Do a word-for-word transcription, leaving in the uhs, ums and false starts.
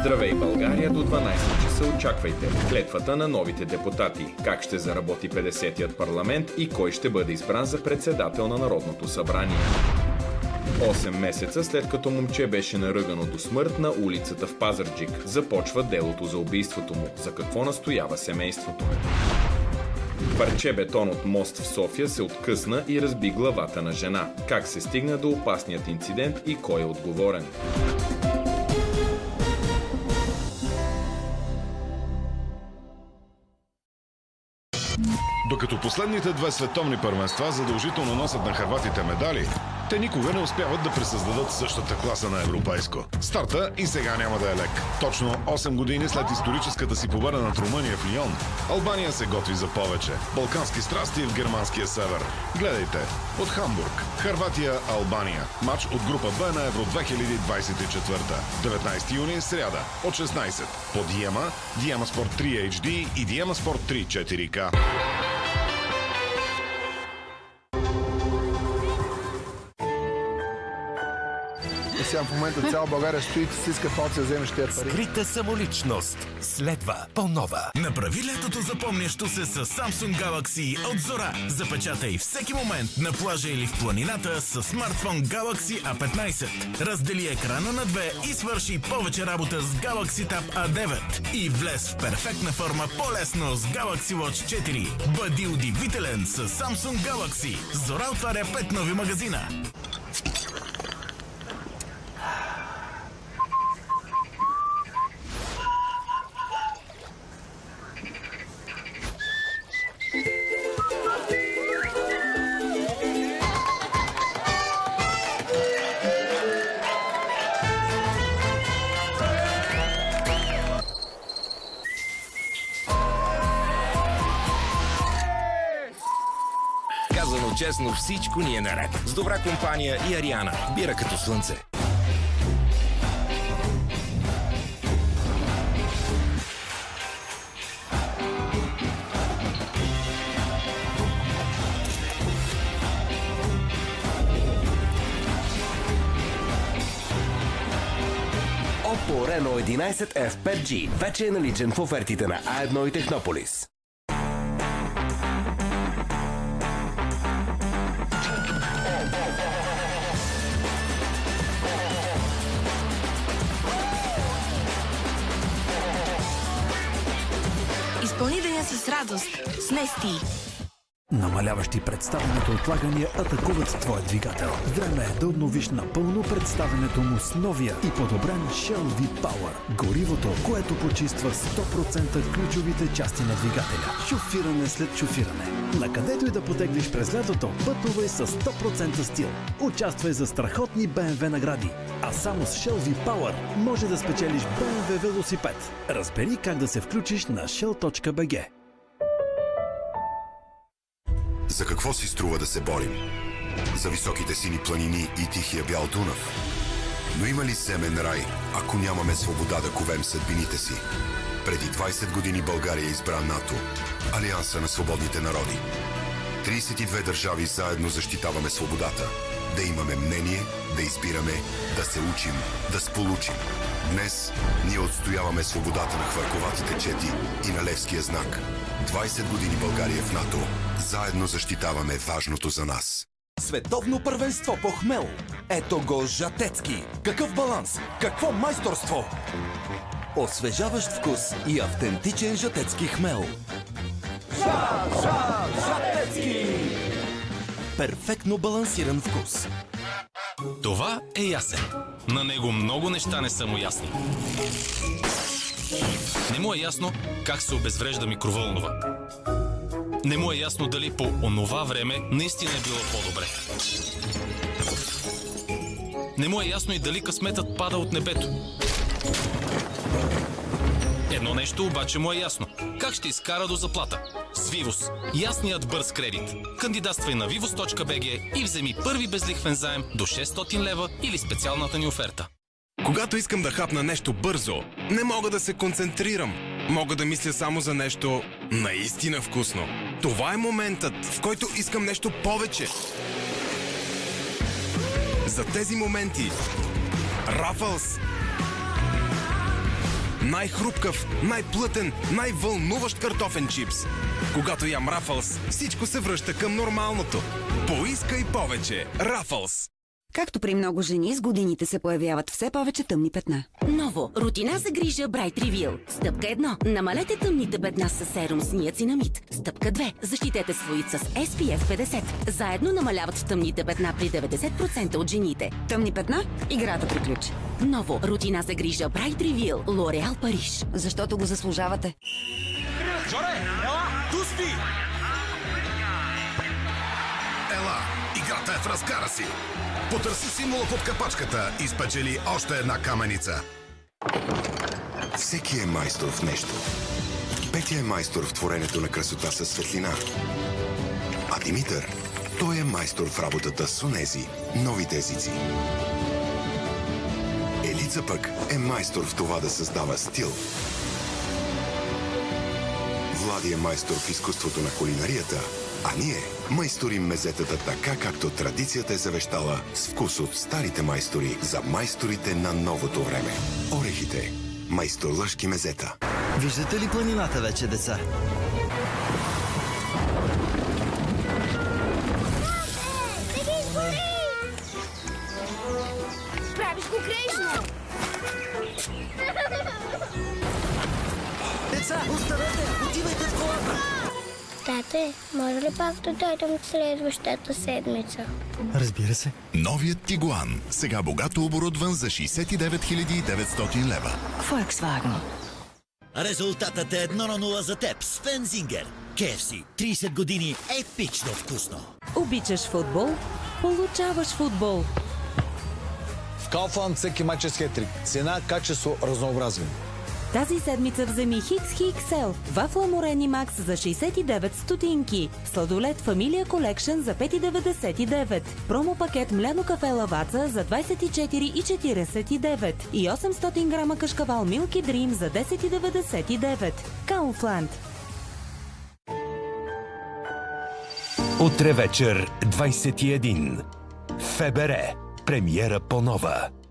Здравей, България, до дванайсет часа очаквайте клетвата на новите депутати, как ще заработи петдесетият парламент и кой ще бъде избран за председател на Народното събрание. осем месеца след като момче беше наръгано до смърт на улицата в Пазарджик, започва делото за убийството му, за какво настоява семейството. Парче бетон от мост в София се откъсна и разби главата на жена. Как се стигна до опасният инцидент и кой е отговорен? Докато последните две световни първенства задължително носят на хърватите медали, те никога не успяват да пресъздадат същата класа на европейско. Старта и сега няма да е лек. Точно осем години след историческата си победа над Румъния в Лион, Албания се готви за повече. Балкански страсти в германския север. Гледайте от Хамбург. Хърватия-Албания. Матч от група Б на Евро две хиляди двайсет и четвърта. деветнайсети юни, сряда, от шестнайсет. По Диема, Диема Спорт три ейч ди и Диема Спорт три четири ка. Сега в момента цяла България стои и си иска това да вземеш тези пари. Скрита самоличност. Следва по-нова. Направи лятото запомнящо се с Samsung Galaxy от Зора. Запечатай всеки момент на плажа или в планината с смартфон Galaxy а петнайсет. Раздели екрана на две и свърши повече работа с Galaxy Tab а девет. И влез в перфектна форма по-лесно с Galaxy Watch четири. Бъди удивителен с Samsung Galaxy. Зора отваря пет нови магазина. Казано честно, всичко ни е наред. С добра компания и Ариана. Бира като слънце. Oppo Reno единайсет еф пет джи вече е наличен в офертите на А едно и Технополис. Изпълни деня с радост с Нести. Намаляващи представеното отлагания атакуват твоя двигател. Време е да обновиш напълно представенето му с новия и подобрен Shell V-Power. Горивото, което почиства сто процента ключовите части на двигателя. Шофиране след шофиране. Накъдето и да потеглиш през лятото, пътувай с сто процента стил. Участвай за страхотни Б М В награди. А само с Shell V-Power може да спечелиш Б М В велосипед. Разбери как да се включиш на shell точка би джи. За какво си струва да се борим? За високите сини планини и тихия бял Дунав? Но има ли земен рай, ако нямаме свобода да ковем съдбините си? Преди двайсет години България избра НАТО, Алианса на свободните народи. трийсет и две държави заедно защитаваме свободата. Да имаме мнение, да избираме, да се учим, да сполучим. Днес ние отстояваме свободата на хвърковатите чети и на Левския знак. двайсет години България в НАТО. Заедно защитаваме важното за нас. Световно първенство по хмел. Ето го Жатецки. Какъв баланс, какво майсторство! Освежаващ вкус и автентичен жатецки хмел. Жа, жа, Жатецки! Перфектно балансиран вкус. Това е ясен. На него много неща не са му ясни. Не му е ясно как се обезврежда микровълнова. Не му е ясно дали по онова време наистина е било по-добре. Не му е ясно и дали късметът пада от небето. Едно нещо обаче му е ясно. Как ще изкара до заплата? С Вивус. Ясният бърз кредит. Кандидатствай на вивус точка би джи и вземи първи безлихвен заем до шестстотин лева или специалната ни оферта. Когато искам да хапна нещо бързо, не мога да се концентрирам. Мога да мисля само за нещо наистина вкусно. Това е моментът, в който искам нещо повече. За тези моменти Рафълс най-хрупкав, най-плътен, най-вълнуващ картофен чипс. Когато ям Рафълс, всичко се връща към нормалното. Поискай повече. Рафълс. Както при много жени, с годините се появяват все повече тъмни петна. Ново. Рутина за грижа Bright Reveal. Стъпка едно. Намалете тъмните петна с серум с ниацинамид. Стъпка две. Защитете своите с Ес Пи Еф петдесет. Заедно намаляват тъмните петна при деветдесет процента от жените. Тъмни петна? Играта приключи. Ново. Рутина за грижа Bright Reveal. Лореал Париж. Защото го заслужавате. Жоре, ела, ту спи! Ела, играта е в разгара си. Потърси символа под капачката и спечели още една каменица. Всеки е майстор в нещо. Петя е майстор в творенето на красота със светлина. А Димитър, той е майстор в работата с онези, новите езици. Елица пък е майстор в това да създава стил. Влади е майстор в изкуството на кулинарията, а ние майсторим мезетата така, както традицията е завещала, с вкус от старите майстори за майсторите на новото време. Орехите. Майстор лъжки мезета. Виждате ли планината вече, деца? Правиш го крежно! Деца, останете! Отивайте в колата! Тате, може ли пак да дойдем следващата седмица? Разбира се. Новият Тигуан. Сега богато оборудван за шейсет и девет хиляди и деветстотин лева. Volkswagen. Резултатът е едно на нула за теб с Фензингер. Кей Еф Си. трийсет години епично вкусно. Обичаш футбол? Получаваш футбол. В Kaufland всеки мач е с хетрик. Цена, качество, разнообразие. Тази седмица вземи Хикс Хиксел. Вафла Морени Макс за шейсет и девет стотинки. Сладолет Фамилия Колекшн за пет деветдесет и девет. Промо пакет мляно кафе Лаваца за двайсет и четири четирийсет и девет. И осемстотин грама кашкавал Милки Дрим за десет деветдесет и девет. Kaufland. Утре вечер двайсет и един. ФБР. Премиера по нова.